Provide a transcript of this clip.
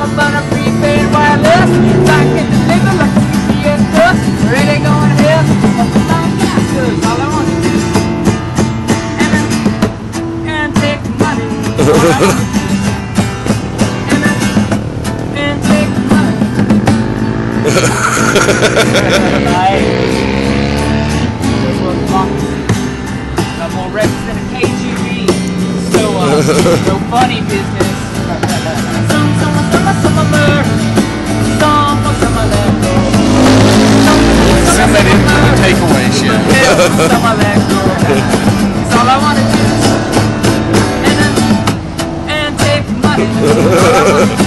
about a prepaid wireless. I can deliver like a UPS bus. Ready going to hell. Up and down gas, 'cause all I want to do and take money. All I want to do and take money. This was fun. Got more reps than a KGB. So funny business. Send that into the takeaway shit. That's all I want to do. And take money.